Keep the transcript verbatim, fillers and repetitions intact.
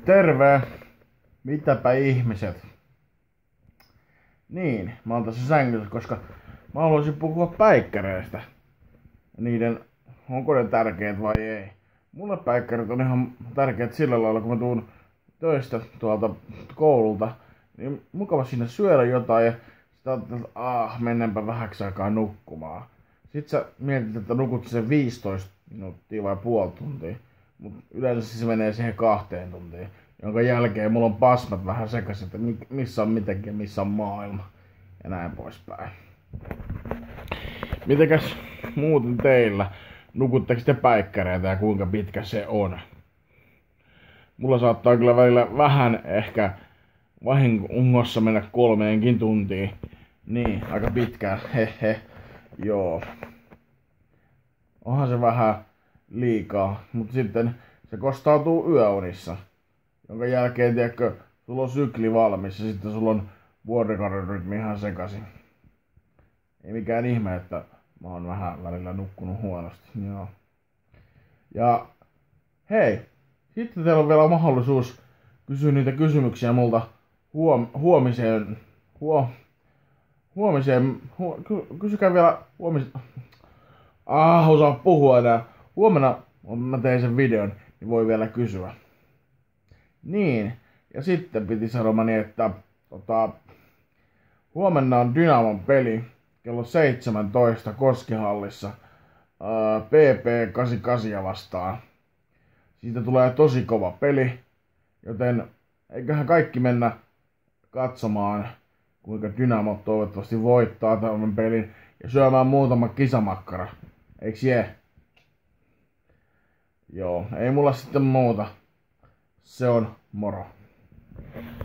Terve! Mitäpä ihmiset? Niin, mä oon tässä sängyssä, koska mä haluaisin puhua päikkäreistä. Niiden, onko ne tärkeät vai ei. Mulle päikkärit on ihan tärkeät sillä lailla, kun mä tuun töistä tuolta koululta, niin mukava sinne syödä jotain ja sit ajattelet, että ah, mennäänpä vähäksi aikaa nukkumaan. Sit sä mietit, että nukut sen viisitoista minuuttia vai puoli tuntia, mut yleensä se menee siihen kahteen tuntiin, jonka jälkeen mulla on pasmat vähän sekaisin, että missä on mitäkin ja missä on maailma ja näin poispäin. Mitenkäs muuten teillä? Nukutteko te päikkäreitä ja kuinka pitkä se on? Mulla saattaa kyllä välillä vähän ehkä vahingossa mennä kolmeenkin tuntiin. Niin, aika pitkään, hehe, joo. Onhan se vähän liikaa, mutta sitten se kostautuu yöunissa. Jonka jälkeen, tiedätkö, sulla on sykli valmis ja sitten sulla on vuorokauden rytmi ihan sekaisin. Ei mikään ihme, että mä oon vähän välillä nukkunut huonosti, joo. Ja hei, sitten teillä on vielä mahdollisuus kysyä niitä kysymyksiä multa huom huomiseen, huo, huomiseen, huo, ky kysykää vielä huomiseen, ah, osaa puhua enää. Huomenna mä tein sen videon, niin voi vielä kysyä. Niin, ja sitten piti sanomani, että tota, huomenna on Dynamon peli kello seitsemäntoista Koskihallissa ää, P P kahdeksankymmentäkahdeksan vastaan. Siitä tulee tosi kova peli, joten eiköhän kaikki mennä katsomaan, kuinka Dynamo toivottavasti voittaa tämän pelin ja syömään muutama kisamakkara. Eiks jee? Joo, ei mulla sitten muuta. Se on moro.